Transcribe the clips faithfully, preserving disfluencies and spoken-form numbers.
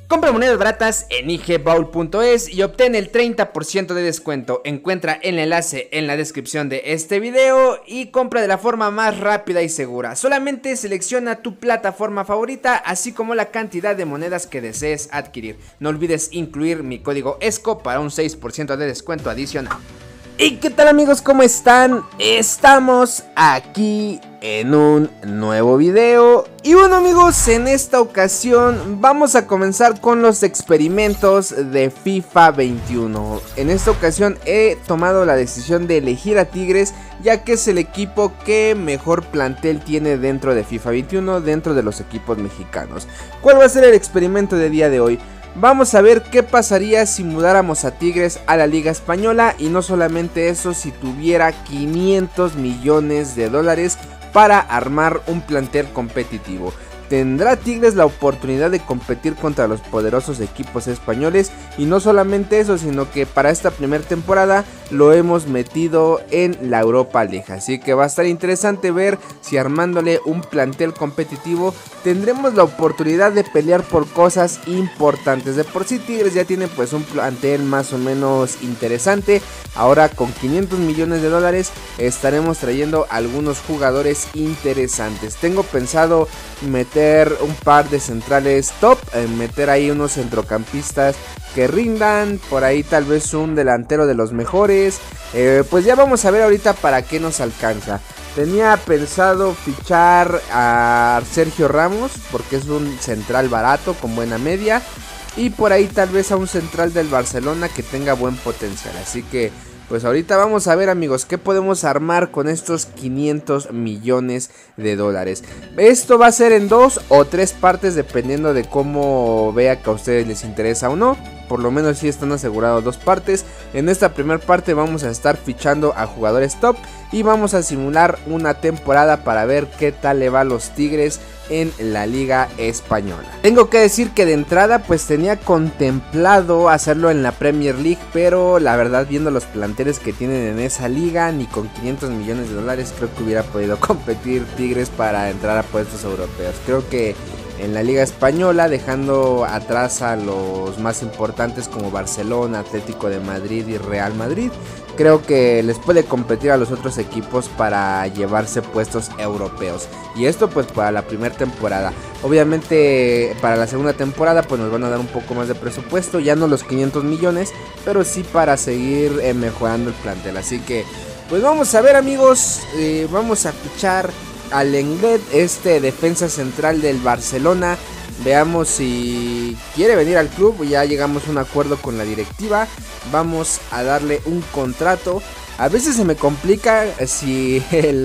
Compra monedas baratas en i g baul punto es y obtén el treinta por ciento de descuento. Encuentra el enlace en la descripción de este video y compra de la forma más rápida y segura. Solamente selecciona tu plataforma favorita, así como la cantidad de monedas que desees adquirir. No olvides incluir mi código ESCO para un seis por ciento de descuento adicional. ¿Y qué tal, amigos? ¿Cómo están? Estamos aquí en un nuevo video. Y bueno, amigos, en esta ocasión vamos a comenzar con los experimentos de FIFA veintiuno. En esta ocasión he tomado la decisión de elegir a Tigres, ya que es el equipo que mejor plantel tiene dentro de FIFA veintiuno, dentro de los equipos mexicanos. ¿Cuál va a ser el experimento de día de hoy? Vamos a ver qué pasaría si mudáramos a Tigres a la Liga Española, y no solamente eso, si tuviera quinientos millones de dólares para armar un plantel competitivo. ¿Tendrá Tigres la oportunidad de competir contra los poderosos equipos españoles? Y no solamente eso, sino que para esta primera temporada lo hemos metido en la Europa League. Así que va a estar interesante ver si armándole un plantel competitivo tendremos la oportunidad de pelear por cosas importantes. De por sí Tigres ya tiene pues un plantel más o menos interesante. Ahora con quinientos millones de dólares estaremos trayendo algunos jugadores interesantes. Tengo pensado meter un par de centrales top, eh, meter ahí unos centrocampistas que rindan, por ahí tal vez un delantero de los mejores. Eh, pues ya vamos a ver ahorita para qué nos alcanza. Tenía pensado fichar a Sergio Ramos porque es un central barato con buena media, y por ahí tal vez a un central del Barcelona que tenga buen potencial. Así que pues ahorita vamos a ver, amigos, qué podemos armar con estos quinientos millones de dólares. Esto va a ser en dos o tres partes dependiendo de cómo vea que a ustedes les interesa o no. Por lo menos sí están asegurados dos partes. En esta primera parte vamos a estar fichando a jugadores top y vamos a simular una temporada para ver qué tal le va a los Tigres en la Liga Española. Tengo que decir que de entrada pues tenía contemplado hacerlo en la Premier League, pero la verdad, viendo los planteles que tienen en esa liga, ni con quinientos millones de dólares creo que hubiera podido competir Tigres para entrar a puestos europeos. Creo que en la Liga Española, dejando atrás a los más importantes como Barcelona, Atlético de Madrid y Real Madrid, creo que les puede competir a los otros equipos para llevarse puestos europeos. Y esto pues para la primera temporada. Obviamente para la segunda temporada pues nos van a dar un poco más de presupuesto, ya no los quinientos millones, pero sí para seguir eh, mejorando el plantel. Así que pues vamos a ver, amigos, eh, vamos a fichar al Lenglet, este defensa central del Barcelona. Veamos si quiere venir al club. Ya llegamos a un acuerdo con la directiva. Vamos a darle un contrato. A veces se me complica si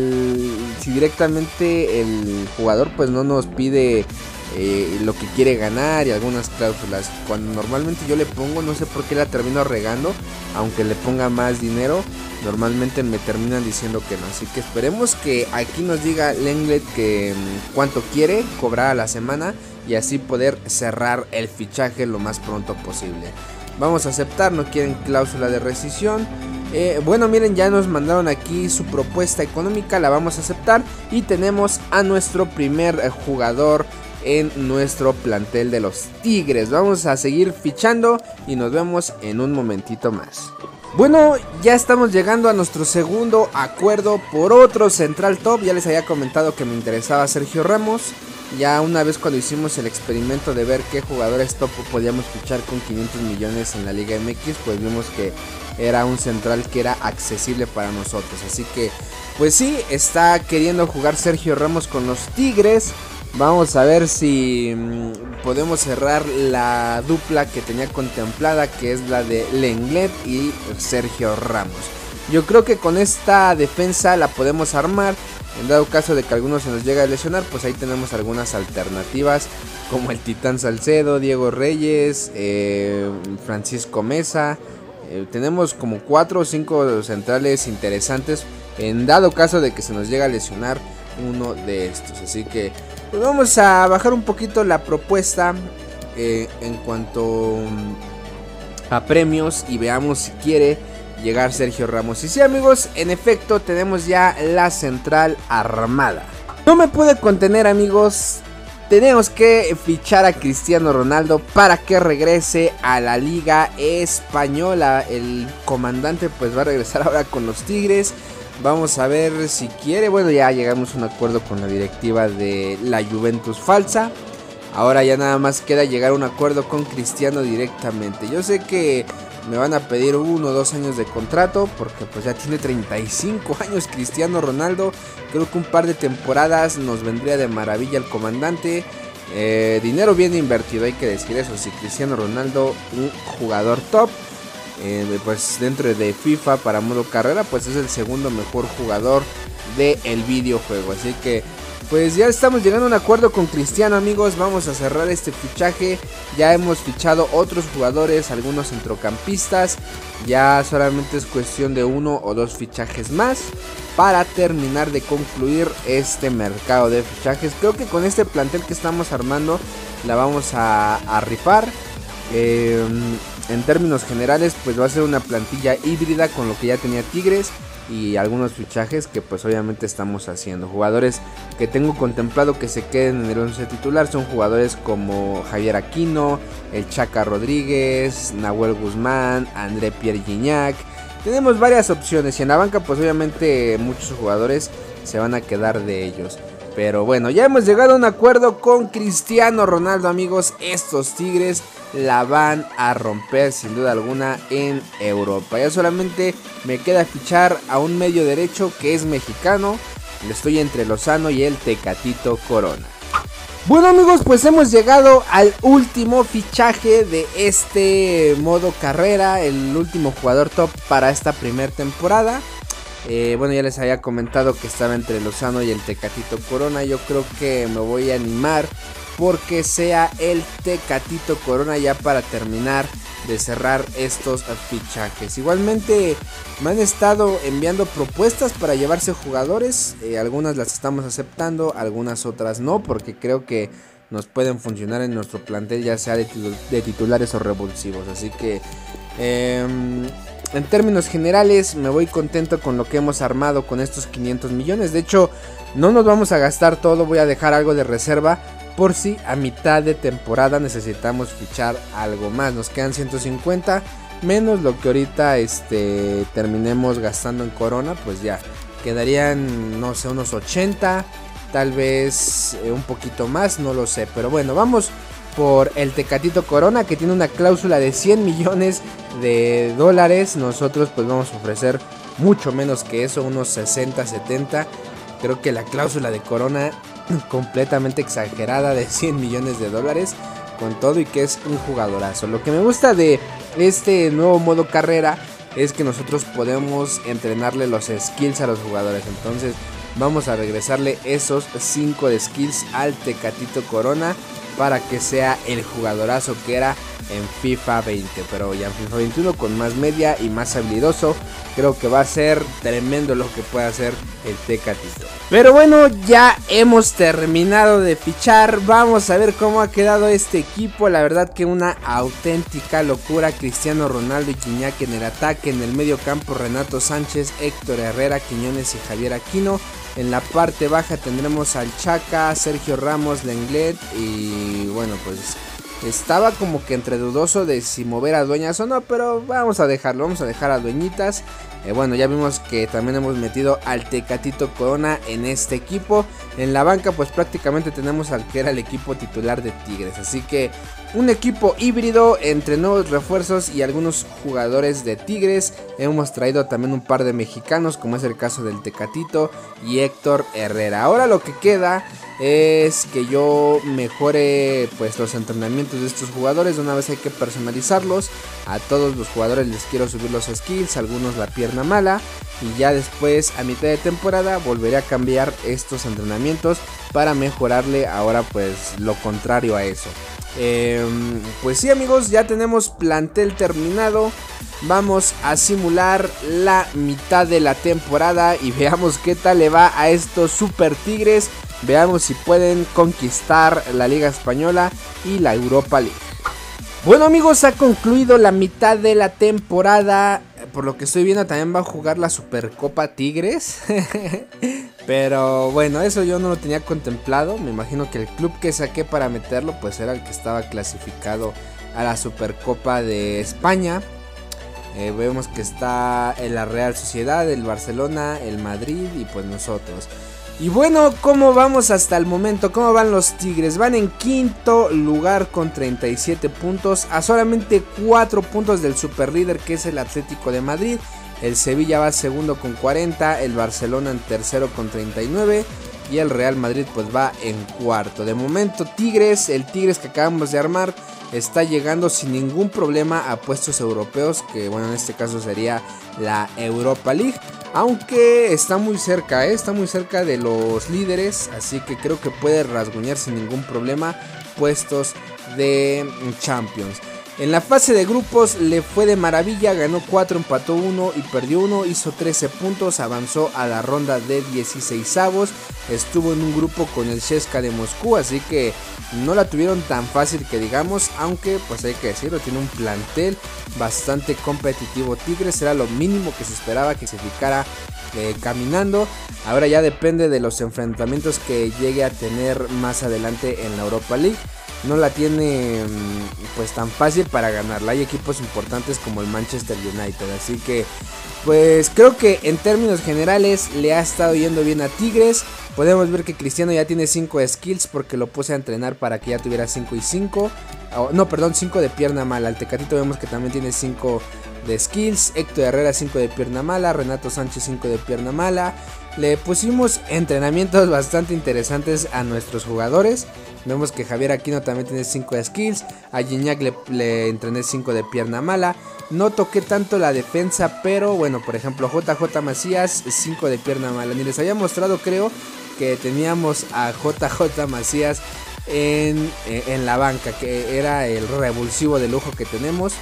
el si directamente el jugador pues no nos pide eh, lo que quiere ganar y algunas cláusulas. Cuando normalmente yo le pongo, no sé por qué la termino regando, aunque le ponga más dinero, normalmente me terminan diciendo que no. Así que esperemos que aquí nos diga Lenglet que um, cuánto quiere cobrar a la semana, y así poder cerrar el fichaje lo más pronto posible. Vamos a aceptar, no quieren cláusula de rescisión. Eh, bueno, miren, ya nos mandaron aquí su propuesta económica, la vamos a aceptar y tenemos a nuestro primer eh, jugador en nuestro plantel de los Tigres. Vamos a seguir fichando y nos vemos en un momentito más. Bueno, ya estamos llegando a nuestro segundo acuerdo por otro central top. Ya les había comentado que me interesaba Sergio Ramos. Ya una vez cuando hicimos el experimento de ver qué jugadores top podíamos fichar con quinientos millones en la Liga M X, pues vimos que era un central que era accesible para nosotros. Así que pues sí, está queriendo jugar Sergio Ramos con los Tigres. Vamos a ver si mmm, podemos cerrar la dupla que tenía contemplada, que es la de Lenglet y Sergio Ramos. Yo creo que con esta defensa la podemos armar. En dado caso de que alguno se nos llegue a lesionar, pues ahí tenemos algunas alternativas como el Titán Salcedo, Diego Reyes, eh, Francisco Mesa. Eh, tenemos como cuatro o cinco centrales interesantes en dado caso de que se nos llegue a lesionar uno de estos. Así que pues vamos a bajar un poquito la propuesta eh, en cuanto a premios y veamos si quiere llegar Sergio Ramos. Y sí, amigos, en efecto tenemos ya la central armada. No me pude contener, amigos, tenemos que fichar a Cristiano Ronaldo para que regrese a la Liga Española. El comandante pues va a regresar ahora con los Tigres. Vamos a ver si quiere. Bueno, ya llegamos a un acuerdo con la directiva de la Juventus falsa. Ahora ya nada más queda llegar a un acuerdo con Cristiano directamente. Yo sé que me van a pedir uno o dos años de contrato, porque pues ya tiene treinta y cinco años Cristiano Ronaldo. Creo que un par de temporadas nos vendría de maravilla el comandante. Eh, dinero bien invertido, hay que decir eso. Si Cristiano Ronaldo, un jugador top, eh, pues dentro de FIFA para modo carrera, pues es el segundo mejor jugador del videojuego. Así que pues ya estamos llegando a un acuerdo con Cristiano, amigos. Vamos a cerrar este fichaje. Ya hemos fichado otros jugadores, algunos centrocampistas. Ya solamente es cuestión de uno o dos fichajes más para terminar de concluir este mercado de fichajes. Creo que con este plantel que estamos armando la vamos a, a rifar. Eh, en términos generales, pues va a ser una plantilla híbrida con lo que ya tenía Tigres y algunos fichajes que pues obviamente estamos haciendo. Jugadores que tengo contemplado que se queden en el once titular son jugadores como Javier Aquino, el Chaca Rodríguez, Nahuel Guzmán, André Pierre Gignac. Tenemos varias opciones y en la banca pues obviamente muchos jugadores se van a quedar de ellos. Pero bueno, ya hemos llegado a un acuerdo con Cristiano Ronaldo, amigos. Estos Tigres la van a romper sin duda alguna en Europa. Ya solamente me queda fichar a un medio derecho que es mexicano. Estoy entre Lozano y el Tecatito Corona. Bueno, amigos, pues hemos llegado al último fichaje de este modo carrera. El último jugador top para esta primera temporada. Eh, bueno, ya les había comentado que estaba entre Lozano y el Tecatito Corona. Yo creo que me voy a animar porque sea el Tecatito Corona ya para terminar de cerrar estos fichajes. Igualmente me han estado enviando propuestas para llevarse jugadores. Eh, algunas las estamos aceptando, algunas otras no, porque creo que nos pueden funcionar en nuestro plantel, ya sea de, titul de titulares o revulsivos. Así que Eh, en términos generales me voy contento con lo que hemos armado con estos quinientos millones. De hecho, no nos vamos a gastar todo, voy a dejar algo de reserva por si a mitad de temporada necesitamos fichar algo más. Nos quedan ciento cincuenta menos lo que ahorita este, terminemos gastando en Corona, pues ya quedarían, no sé, unos ochenta, tal vez eh, un poquito más, no lo sé. Pero bueno, vamos por el Tecatito Corona, que tiene una cláusula de cien millones de dólares. Nosotros pues vamos a ofrecer mucho menos que eso, unos sesenta, setenta. Creo que la cláusula de Corona completamente exagerada de cien millones de dólares con todo, y que es un jugadorazo. Lo que me gusta de este nuevo modo carrera es que nosotros podemos entrenarle los skills a los jugadores. Entonces vamos a regresarle esos cinco de skills al Tecatito Corona para que sea el jugadorazo que era en FIFA veinte, pero ya en FIFA veintiuno con más media y más habilidoso. Creo que va a ser tremendo lo que puede hacer el Tecatito. Pero bueno, ya hemos terminado de fichar. Vamos a ver cómo ha quedado este equipo. La verdad que una auténtica locura. Cristiano Ronaldo y Gignac en el ataque. En el medio campo Renato Sánchez, Héctor Herrera, Quiñones y Javier Aquino. En la parte baja tendremos al Chaca, Sergio Ramos, Lenglet. Y bueno, pues estaba como que entre dudoso de si mover a Dueñas o no, pero vamos a dejarlo, vamos a dejar a Dueñitas. Eh, bueno, ya vimos que también hemos metido al Tecatito Corona en este equipo. En la banca pues prácticamente tenemos al que era el equipo titular de Tigres. Así que un equipo híbrido entre nuevos refuerzos y algunos jugadores de Tigres. Hemos traído también un par de mexicanos, como es el caso del Tecatito y Héctor Herrera. Ahora lo que queda es que yo mejore pues los entrenamientos de estos jugadores. De una vez hay que personalizarlos. A todos los jugadores les quiero subir los skills, algunos la pierna mala, y ya después a mitad de temporada volveré a cambiar estos entrenamientos para mejorarle ahora pues lo contrario a eso. Eh, pues sí, amigos, ya tenemos plantel terminado. Vamos a simular la mitad de la temporada y veamos qué tal le va a estos Super Tigres. Veamos si pueden conquistar la Liga Española y la Europa League. Bueno, amigos, ha concluido la mitad de la temporada. Por lo que estoy viendo también va a jugar la Supercopa Tigres. Pero bueno, eso yo no lo tenía contemplado. Me imagino que el club que saqué para meterlo pues era el que estaba clasificado a la Supercopa de España. Eh, vemos que está en la Real Sociedad, el Barcelona, el Madrid y pues nosotros. Y bueno, ¿cómo vamos hasta el momento? ¿Cómo van los Tigres? Van en quinto lugar con treinta y siete puntos, a solamente cuatro puntos del superlíder, que es el Atlético de Madrid. El Sevilla va segundo con cuarenta, el Barcelona en tercero con treinta y nueve y el Real Madrid pues va en cuarto. De momento Tigres, el Tigres que acabamos de armar, está llegando sin ningún problema a puestos europeos, que bueno, en este caso sería la Europa League. Aunque está muy cerca, ¿eh? está muy cerca de los líderes, así que creo que puede rasguñar sin ningún problema puestos de Champions. En la fase de grupos le fue de maravilla, ganó cuatro, empató uno y perdió uno, hizo trece puntos, avanzó a la ronda de dieciseisavos, estuvo en un grupo con el C S K A de Moscú, así que no la tuvieron tan fácil que digamos, aunque pues hay que decirlo, tiene un plantel bastante competitivo. Tigres era lo mínimo que se esperaba que se ficara eh, caminando. Ahora ya depende de los enfrentamientos que llegue a tener más adelante en la Europa League. No la tiene pues tan fácil para ganarla. Hay equipos importantes como el Manchester United, así que pues creo que en términos generales le ha estado yendo bien a Tigres. Podemos ver que Cristiano ya tiene cinco skills porque lo puse a entrenar para que ya tuviera cinco y cinco. Oh, no, perdón, cinco de pierna mala. El Tecatito vemos que también tiene cinco de skills. Héctor Herrera cinco de pierna mala. Renato Sánchez cinco de pierna mala. Le pusimos entrenamientos bastante interesantes a nuestros jugadores. Vemos que Javier Aquino también tiene cinco de skills. A Gignac le, le entrené cinco de pierna mala. No toqué tanto la defensa, pero bueno, por ejemplo J J Macías cinco de pierna mala. Ni les había mostrado, creo, que teníamos a J J Macías en, en la banca, que era el revulsivo de lujo que tenemos.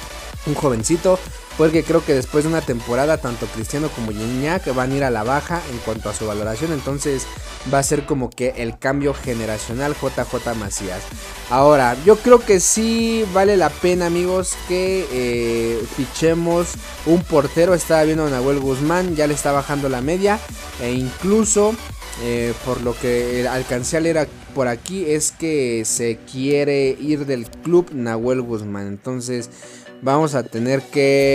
Un jovencito, porque creo que después de una temporada tanto Cristiano como Gignac van a ir a la baja en cuanto a su valoración. Entonces va a ser como que el cambio generacional J J Macías. Ahora, yo creo que sí vale la pena, amigos, que eh, fichemos un portero. Estaba viendo a Nahuel Guzmán, ya le está bajando la media. E incluso, eh, por lo que alcancé a leer por aquí, es que se quiere ir del club Nahuel Guzmán. Entonces vamos a tener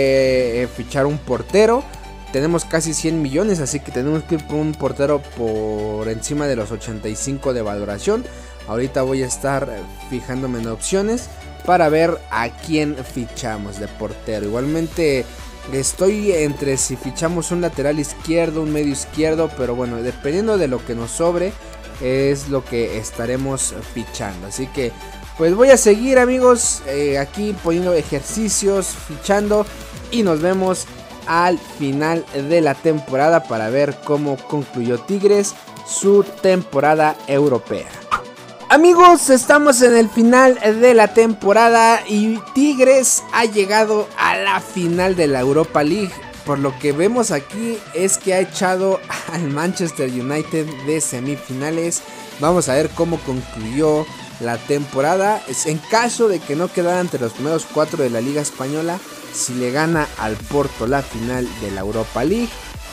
que eh, fichar un portero. Tenemos casi cien millones, así que tenemos que ir por un portero por encima de los ochenta y cinco de valoración. Ahorita voy a estar fijándome en opciones para ver a quién fichamos de portero. Igualmente estoy entre si fichamos un lateral izquierdo, un medio izquierdo, pero bueno, dependiendo de lo que nos sobre es lo que estaremos fichando. Así que pues voy a seguir, amigos, eh, aquí poniendo ejercicios, fichando, y nos vemos al final de la temporada para ver cómo concluyó Tigres su temporada europea. Amigos, estamos en el final de la temporada y Tigres ha llegado a la final de la Europa League. Por lo que vemos aquí es que ha echado al Manchester United de semifinales. Vamos a ver cómo concluyó la temporada. En caso de que no quedara entre los primeros cuatro de la Liga Española, si le gana al Porto la final de la Europa League,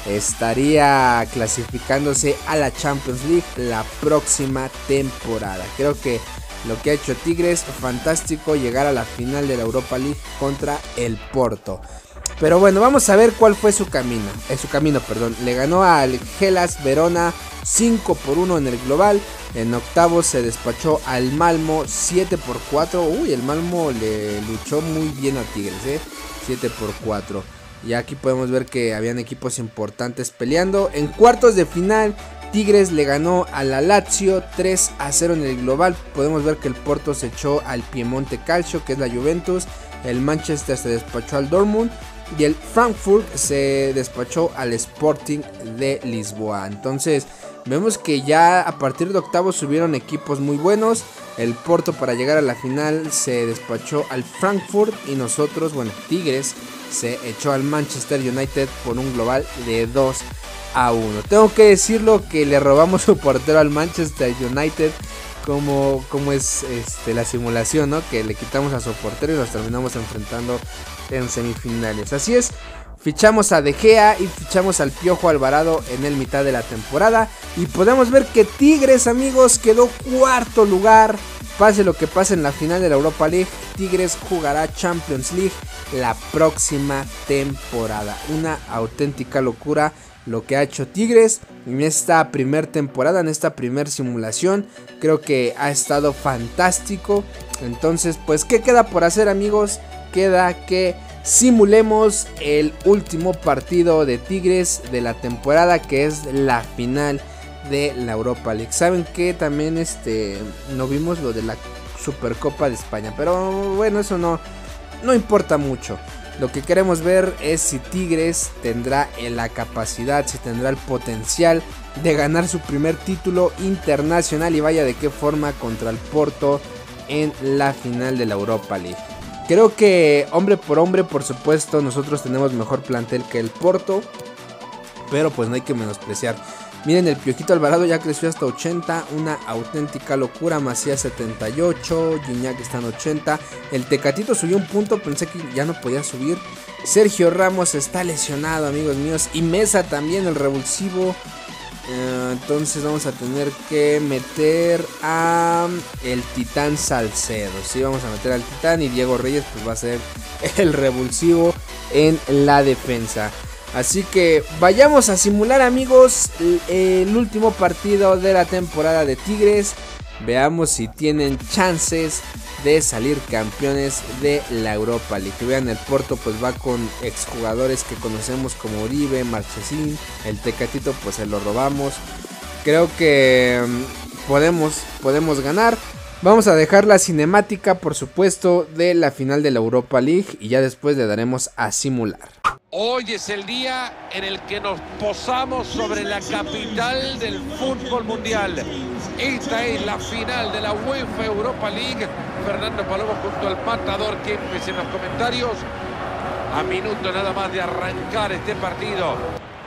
estaría clasificándose a la Champions League la próxima temporada. Creo que lo que ha hecho Tigres, fantástico, llegar a la final de la Europa League contra el Porto. Pero bueno, vamos a ver cuál fue su camino. Eh, su camino, perdón. Le ganó al Hellas Verona cinco por uno en el global. En octavos se despachó al Malmo siete por cuatro. Uy, el Malmo le luchó muy bien a Tigres, ¿eh? siete por cuatro. Y aquí podemos ver que habían equipos importantes peleando. En cuartos de final, Tigres le ganó a la Lazio tres a cero en el global. Podemos ver que el Porto se echó al Piemonte Calcio, que es la Juventus. El Manchester se despachó al Dortmund. Y el Frankfurt se despachó al Sporting de Lisboa. Entonces vemos que ya a partir de octavos subieron equipos muy buenos. El Porto, para llegar a la final, se despachó al Frankfurt. Y nosotros, bueno, Tigres se echó al Manchester United por un global de dos a uno. Tengo que decirlo que le robamos su portero al Manchester United. Como, como es este, la simulación, ¿no? Que le quitamos a su portero y nos terminamos enfrentando en semifinales. Así es, fichamos a De Gea y fichamos al Piojo Alvarado en el mitad de la temporada. Y podemos ver que Tigres, amigos, quedó cuarto lugar. Pase lo que pase en la final de la Europa League, Tigres jugará Champions League la próxima temporada. Una auténtica locura lo que ha hecho Tigres en esta primer temporada, en esta primer simulación. Creo que ha estado fantástico. Entonces, pues, ¿qué queda por hacer, amigos? Queda que simulemos el último partido de Tigres de la temporada, que es la final de la Europa League. Saben que también este no vimos lo de la Supercopa de España, pero bueno, eso no, no importa mucho. Lo que queremos ver es si Tigres tendrá la capacidad, si tendrá el potencial de ganar su primer título internacional, y vaya de qué forma, contra el Porto en la final de la Europa League. Creo que hombre por hombre, por supuesto, nosotros tenemos mejor plantel que el Porto, pero pues no hay que menospreciar. Miren, el Piojito Alvarado ya creció hasta ochenta, una auténtica locura. Macías setenta y ocho, Gignac está en ochenta. El Tecatito subió un punto, pensé que ya no podía subir. Sergio Ramos está lesionado, amigos míos. Y Mesa también, el revulsivo. Uh, entonces vamos a tener que meter a el Titán Salcedo. Sí, vamos a meter al Titán, y Diego Reyes pues va a ser el revulsivo en la defensa. Así que vayamos a simular, amigos, el, el último partido de la temporada de Tigres. Veamos si tienen chances de salir campeones de la Europa League. Que vean, el Porto pues va con exjugadores que conocemos como Uribe, Marchesín. El Tecatito pues se lo robamos. Creo que um, podemos, podemos ganar. Vamos a dejar la cinemática, por supuesto, de la final de la Europa League, y ya después le daremos a simular. Hoy es el día en el que nos posamos sobre la capital del fútbol mundial. Esta es la final de la UEFA Europa League. Fernando Palomo junto al Matador Kempes en los comentarios. A minuto nada más de arrancar este partido.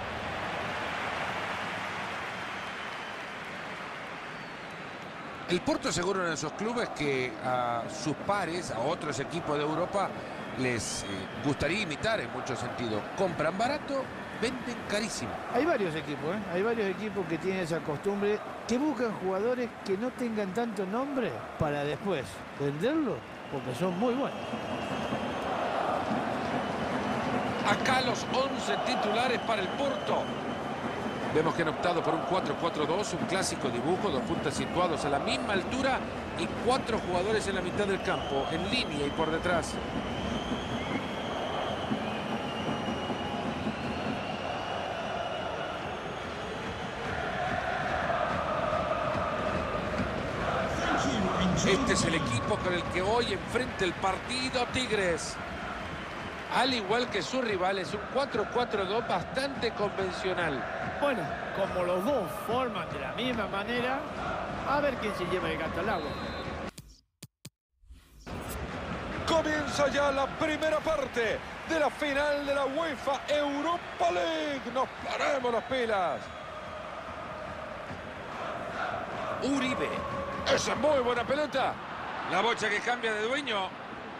El Porto seguro en esos clubes que a sus pares, a otros equipos de Europa, les eh, gustaría imitar en muchos sentidos. Compran barato, venden carísimo. Hay varios equipos, ¿eh? Hay varios equipos que tienen esa costumbre, que buscan jugadores que no tengan tanto nombre para después venderlos, porque son muy buenos. Acá los once titulares para el Porto. Vemos que han optado por un cuatro cuatro dos, un clásico dibujo, dos puntas situados a la misma altura y cuatro jugadores en la mitad del campo, en línea y por detrás. Este es el equipo con el que hoy enfrenta el partido Tigres. Al igual que su rival, es un cuatro cuatro dos bastante convencional. Bueno, como los dos forman de la misma manera, a ver quién se lleva el gato al agua. Comienza ya la primera parte de la final de la UEFA Europa League. Nos paremos las pilas. Uribe. Esa es muy buena pelota. La bocha que cambia de dueño.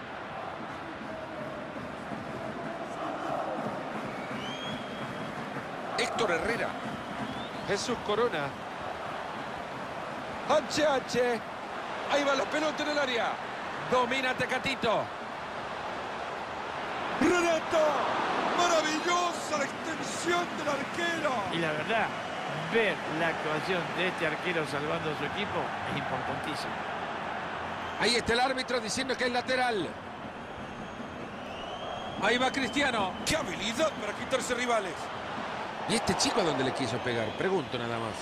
Héctor Herrera. Jesús Corona. H H. Ahí va la pelota en el área. Domina Tecatito. Renato. Maravillosa la extensión del arquero. Y la verdad, ver la actuación de este arquero salvando a su equipo es importantísimo. Ahí está el árbitro diciendo que es lateral. Ahí va Cristiano. ¡Qué habilidad para quitarse rivales! ¿Y este chico a dónde le quiso pegar? Pregunto nada más.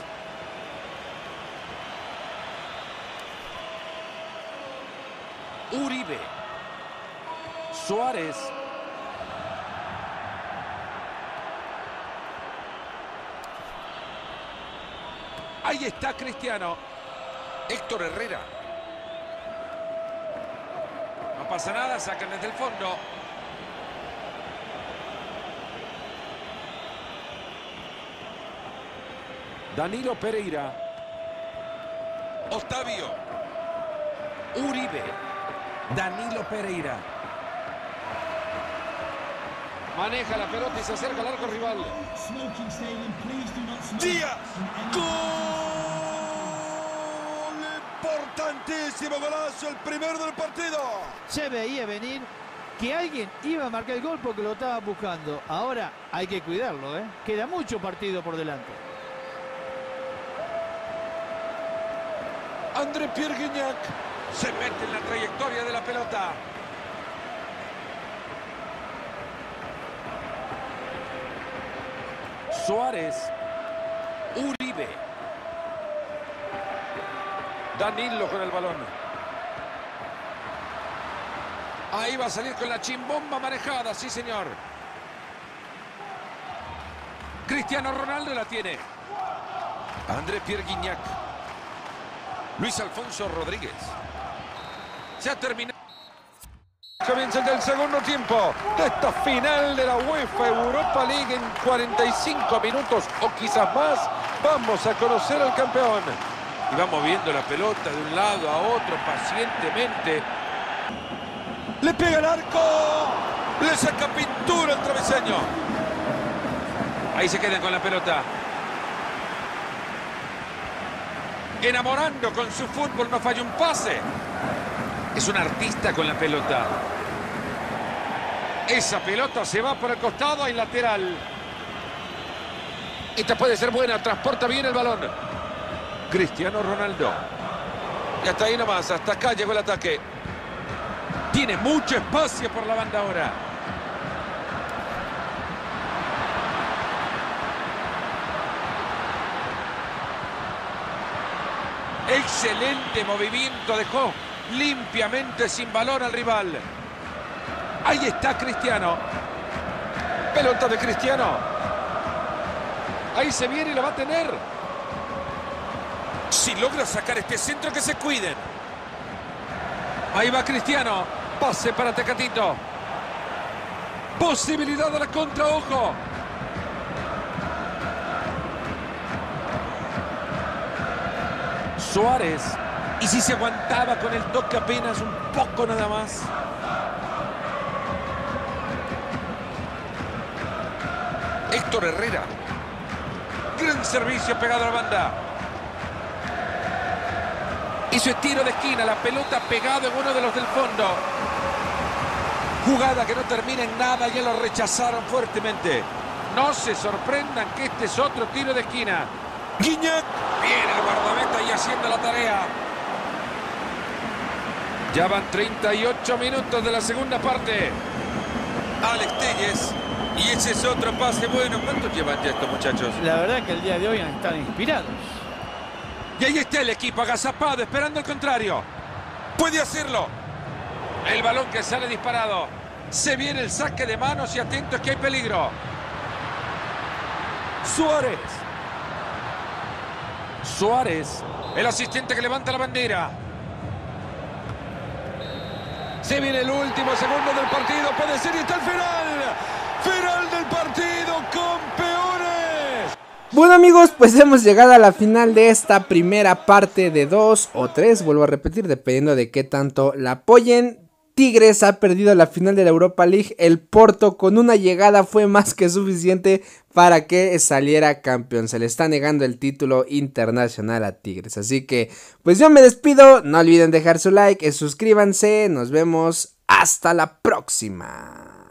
Uribe. Suárez. Ahí está Cristiano. Héctor Herrera. No pasa nada, sacan desde el fondo. Danilo Pereira. Octavio. Uribe. Danilo Pereira. Maneja la pelota y se acerca al arco rival. Díaz. ¡Gol! Importantísimo golazo, el primero del partido. Se veía venir que alguien iba a marcar el gol porque lo estaba buscando. Ahora hay que cuidarlo, ¿eh? Queda mucho partido por delante. André Pierre Gignac se mete en la trayectoria de la pelota. Suárez. Uribe. Danilo con el balón. Ahí va a salir con la chimbomba manejada, sí señor. Cristiano Ronaldo la tiene. André Pierre Gignac. Luis Alfonso Rodríguez. Se ha terminado. Comienza el del segundo tiempo de esta final de la UEFA Europa League en cuarenta y cinco minutos o quizás más. Vamos a conocer al campeón. Y va moviendo la pelota de un lado a otro pacientemente. Le pega el arco. Le saca pintura el travesaño. Ahí se quedan con la pelota. Enamorando con su fútbol, no falla un pase. Es un artista con la pelota. Esa pelota se va por el costado, hay lateral. Esta puede ser buena, transporta bien el balón. Cristiano Ronaldo. Y hasta ahí nomás, hasta acá llegó el ataque. Tiene mucho espacio por la banda ahora. Excelente movimiento, dejó limpiamente sin balón al rival. Ahí está Cristiano. Pelota de Cristiano. Ahí se viene y lo va a tener. Si logra sacar este centro, que se cuiden. Ahí va Cristiano. Pase para Tecatito. Posibilidad de la contra, ojo. Suárez. Y si se aguantaba con el toque apenas un poco nada más. Héctor Herrera. Gran servicio pegado a la banda. Hizo tiro de esquina, la pelota pegada en uno de los del fondo. Jugada que no termina en nada, ya lo rechazaron fuertemente. No se sorprendan que este es otro tiro de esquina. Gignac. Viene el guardameta y haciendo la tarea. Ya van treinta y ocho minutos de la segunda parte. Alex Telles. Y ese es otro pase bueno. ¿Cuántos llevan ya estos muchachos? La verdad que el día de hoy están inspirados. Y ahí está el equipo agazapado, esperando el contrario. Puede hacerlo. El balón que sale disparado. Se viene el saque de manos y atentos que hay peligro. Suárez. Suárez. El asistente que levanta la bandera. Se viene el último segundo del partido. Puede ser y está el final. Final del partido, campeones. Bueno amigos, pues hemos llegado a la final de esta primera parte de dos o tres, vuelvo a repetir, dependiendo de qué tanto la apoyen. Tigres ha perdido la final de la Europa League, el Porto con una llegada fue más que suficiente para que saliera campeón, se le está negando el título internacional a Tigres, así que pues yo me despido, no olviden dejar su like, suscríbanse, nos vemos hasta la próxima.